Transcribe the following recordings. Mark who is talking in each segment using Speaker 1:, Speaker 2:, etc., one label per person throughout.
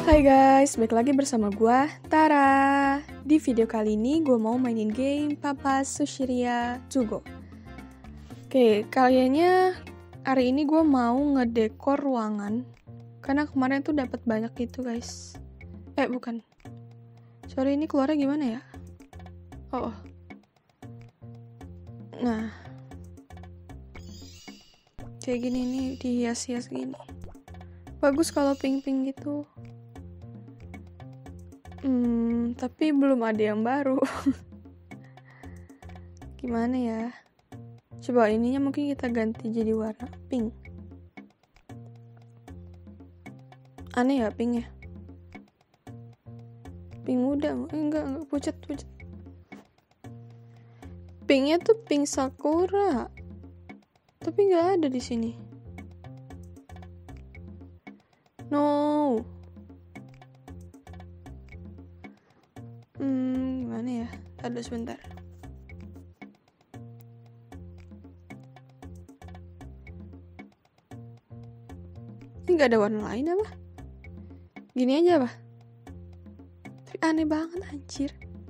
Speaker 1: Hai guys, balik lagi bersama gue, Tara. Di video kali ini gue mau mainin game Papa Sushiria Tsugo. Oke, kayaknya hari ini gue mau ngedekor ruangan. Karena kemarin tuh dapat banyak gitu guys. Bukan. Sorry, ini keluarnya gimana ya? Oh. Nah. Kayak gini nih, dihias-hias gini. Bagus kalau pink-pink gitu. Tapi belum ada yang baru. Gimana ya? Coba ininya mungkin kita ganti jadi warna pink. Aneh ya pink ya? Pink muda, enggak pucat. Pinknya tuh pink sakura. Tapi nggak ada di sini. No. Gimana ya? Tunggu sebentar. Ini nggak ada warna lain apa? Gini aja apa? Tapi aneh banget anjir.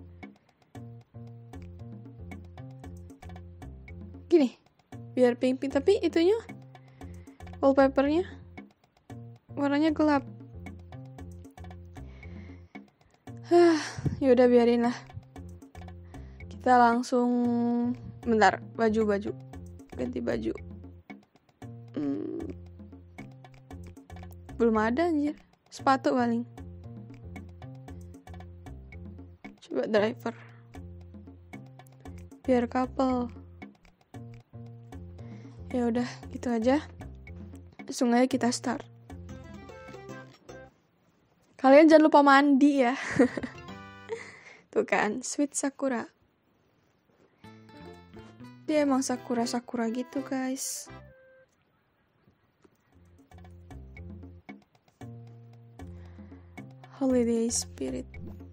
Speaker 1: Gini. Biar pink-pink, tapi itunya wallpapernya warnanya gelap. Yaudah biarin lah. Kita langsung bentar, baju ganti baju. Belum ada anjir. Sepatu paling. Coba driver. Biar couple. Ya udah, gitu aja. Langsung aja kita start. Kalian jangan lupa mandi ya. Tuh kan, sweet sakura. Dia emang sakura gitu, guys. Holiday spirit.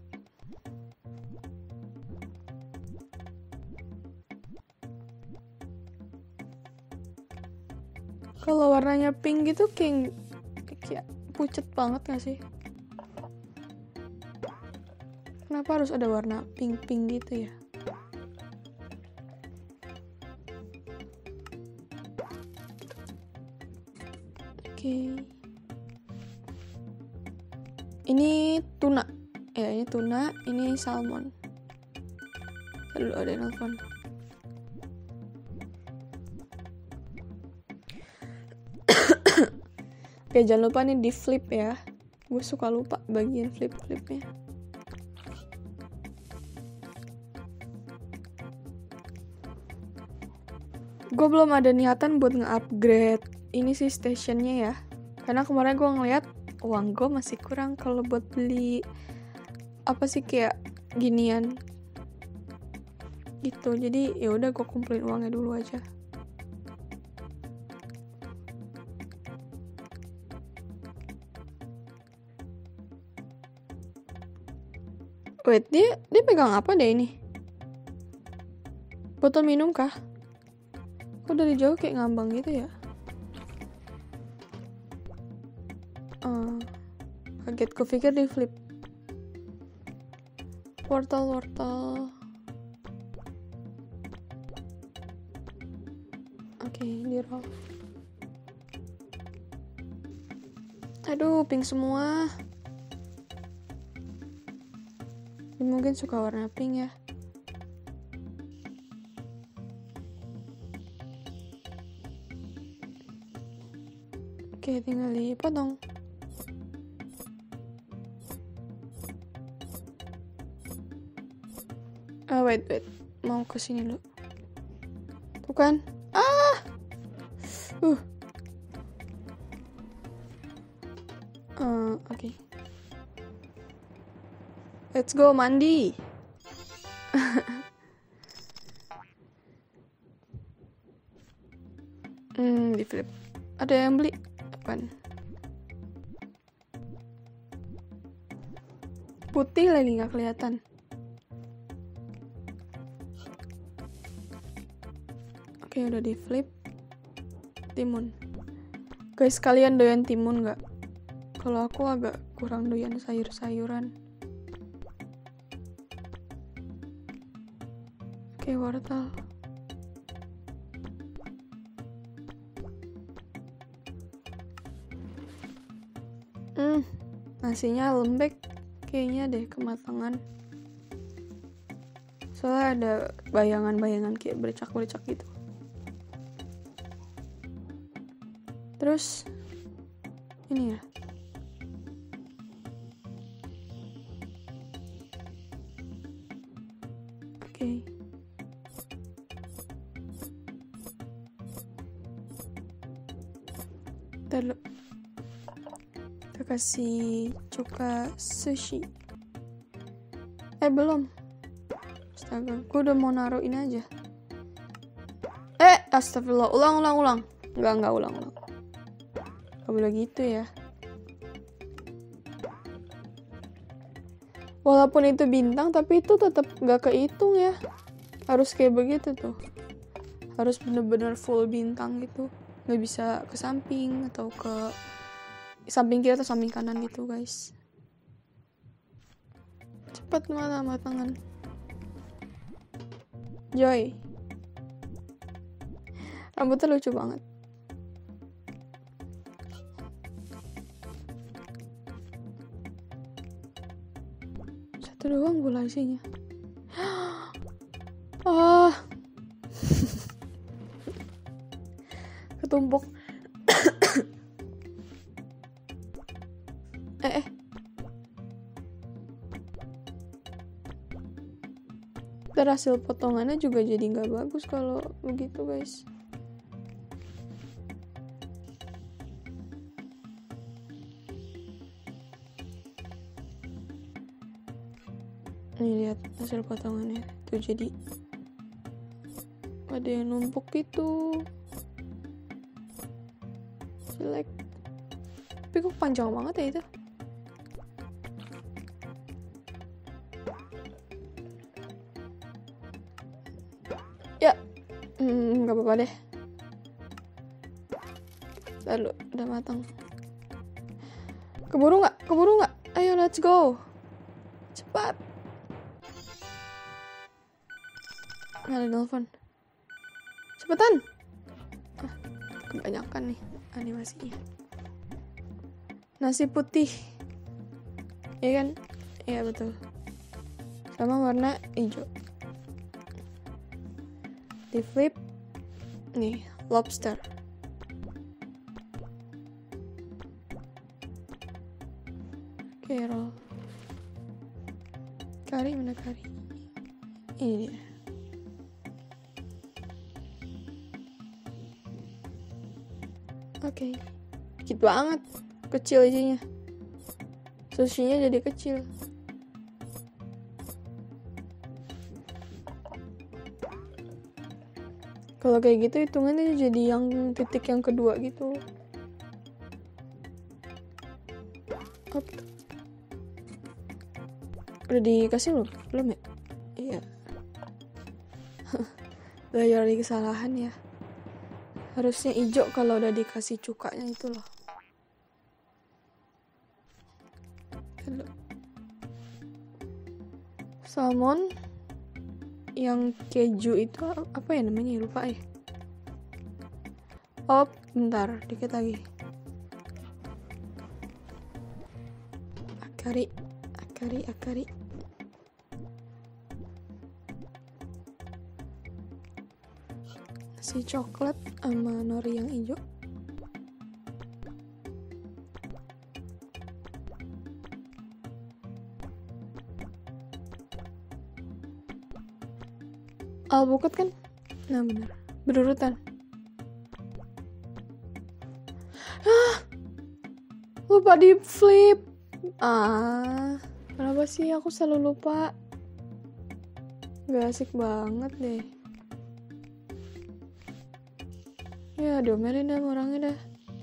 Speaker 1: Kalau warnanya pink gitu kayak pucet banget gak sih? Kenapa harus ada warna pink gitu ya? Oke. Ini tuna. Ini tuna, ini salmon. Lalu ada yang nelfon. Oke, jangan lupa nih di flip ya. Gue suka lupa bagian flip-flipnya. Gue belum ada niatan buat nge-upgrade ini sih stationnya ya. Karena kemarin gue ngeliat uang gue masih kurang kalau buat beli apa sih kayak ginian gitu. Jadi ya udah gue kumpulin uangnya dulu aja. Wait, dia pegang apa deh ini? Botol minum kah? Kok dari jauh kayak ngambang gitu ya? Kaget, kupikir di flip. Wortel. Oke, di roll. Aduh, pink semua. Dia mungkin suka warna pink ya. Oke, tinggal dipotong. Wait. Mau kesini dulu. Tuh kan. Oke. Let's go mandi. Di flip. Ada yang beli? Apaan? Putih lagi nggak kelihatan. Oke, udah di flip. Timun. Guys, kalian doyan timun nggak? Kalau aku agak kurang doyan sayur-sayuran. Oke, wortel. Nasinya lembek kayaknya deh kematangan. Soalnya ada bayangan-bayangan kayak bercak-bercak gitu. Terus ini ya. Oke. Kita kasih cuka sushi. Belum. Astaga, gue udah mau naruh ini aja. Astagfirullah, ulang. Enggak ulang. Gak boleh gitu ya. Walaupun itu bintang, tapi itu tetap gak kehitung ya. Harus kayak begitu tuh. Harus bener-bener full bintang gitu. Gak bisa ke samping atau ke samping kiri atau samping kanan gitu guys. Cepat malah matangan. Joy. Rambutnya lucu banget. Satu doang bola isinya. Ketumpuk. Dan hasil potongannya juga jadi nggak bagus kalau begitu guys. Nih lihat hasil potongannya tuh, jadi ada yang numpuk gitu, jelek. Tapi kok panjang banget ya itu. Ya, nggak apa-apa deh. Lalu udah matang. Keburu nggak? Ayo let's go. Cepat. Ada nelfon. Cepetan. Kebanyakan nih animasinya. Nasi putih. Iya kan? Iya betul. Sama warna hijau. Di flip. Nih, lobster. Oke, roll. Kari mana kari? Ini dia. Oke. Dikit banget. Kecil isinya. Sushinya jadi kecil. Kalau kayak gitu hitungannya jadi yang titik yang kedua gitu. Oke. Udah dikasih belum ya? Iya. Belajar dari kesalahan ya. Harusnya hijau kalau udah dikasih cukanya itu loh. Salmon yang keju itu apa ya namanya, lupa ya. Oh bentar, dikit lagi. Akari. Nasi coklat sama nori yang hijau. Alpukat kan? Nah bener, berurutan. Lupa di flip. Kenapa sih aku selalu lupa? Gak asik banget deh. Ya diomelin dah orangnya dah.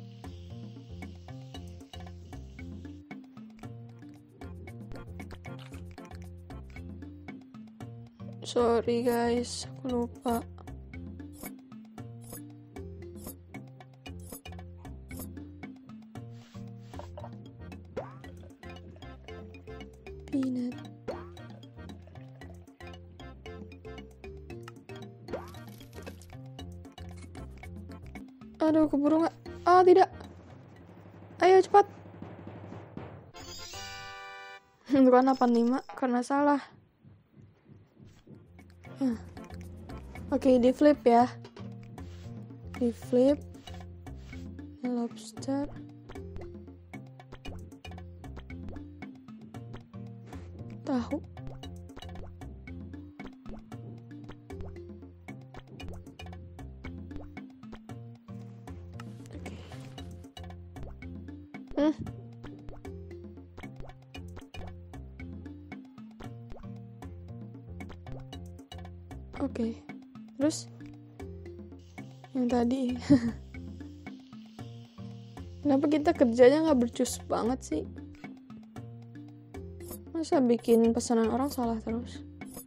Speaker 1: Sorry guys, aku lupa. Peanut. Aduh, keburu nggak? Oh, tidak. Ayo, cepat. Bukan 85, karena salah. Oke, di flip ya. Di flip. Lobster. Tahu. Oke. Terus yang tadi. Kenapa kita kerjanya nggak becus banget sih? Masa bikin pesanan orang salah terus?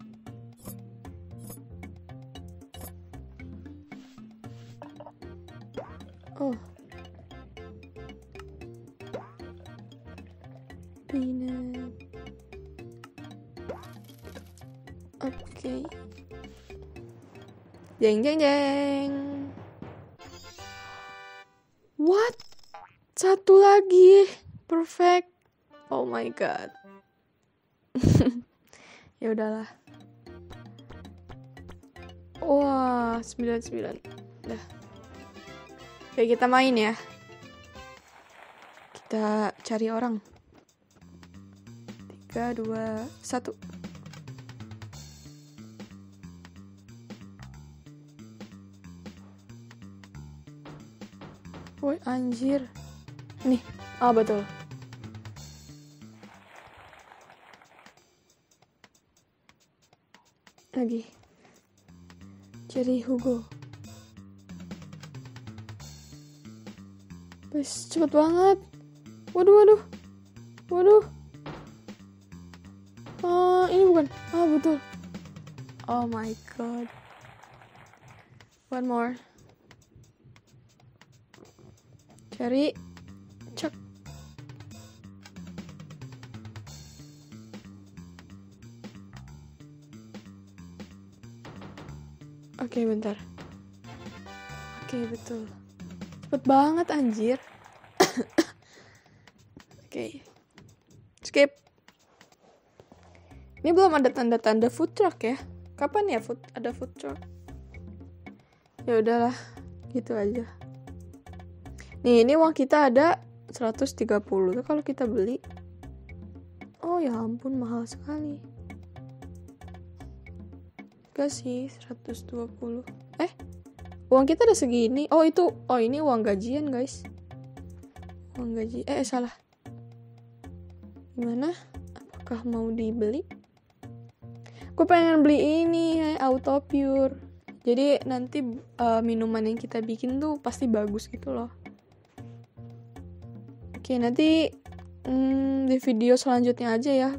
Speaker 1: Oh. Peanut. Oke. Jeng jeng jeng. What? Satu lagi. Perfect. Oh my god. Ya udahlah. Wah, 99. Dah. Oke, kita main ya. Kita cari orang. 3, 2, 1. Woi, anjir. Nih. Ah, betul. Lagi. Cari Hugo. Wes, cepet banget. Waduh. Ini bukan. Ah, betul. Oh my god. One more. Cari. Cek. Oke, bentar. Oke, betul. Cepet banget, anjir. Oke. Skip. Ini belum ada tanda-tanda food truck ya. Kapan ya ada food truck? Ya udahlah, gitu aja. Nih, ini uang kita ada 130. Tuh kalau kita beli. Oh ya ampun, mahal sekali. Gak sih, 120. Uang kita ada segini. Oh, ini uang gajian, guys. Uang gaji. Salah. Gimana? Apakah mau dibeli? Gue pengen beli ini, Auto Pure. Jadi nanti minuman yang kita bikin tuh pasti bagus gitu loh. Oke, nanti di video selanjutnya aja ya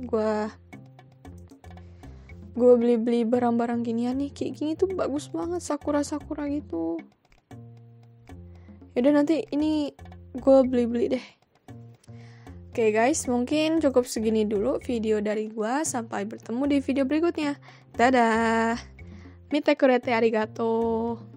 Speaker 1: gue beli barang-barang ginian nih. Kayak gini tuh bagus banget, sakura gitu. Yaudah, nanti ini gue beli deh. Oke guys, mungkin cukup segini dulu video dari gue. Sampai bertemu di video berikutnya. Dadah. Mite kurete arigato.